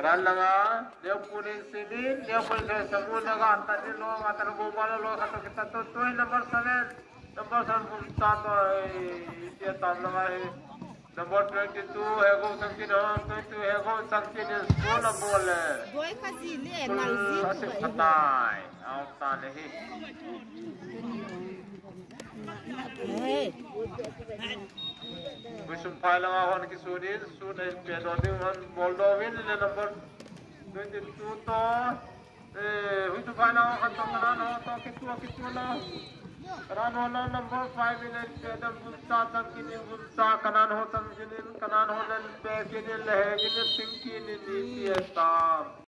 Tagal langa dia puning sini dia puning semua langa tadi lo atar gobal lo kata kita tu number 7 satu dia tam langa number 22 है वो संकी ना 22 है वो संकी ने सोलह बोल है बोए kasi le nalzi ऐसे पताई आवता नहीं Wisum pala hon ki sunil sunil pedodi hon Moldovin le number 22 to wisum pala hon to kitu na kanan ho na number 5 in pedam bunta tangkin bunta kanan ho tangkin kanan ho nan pe kinin le kinin sinkin ni ni esta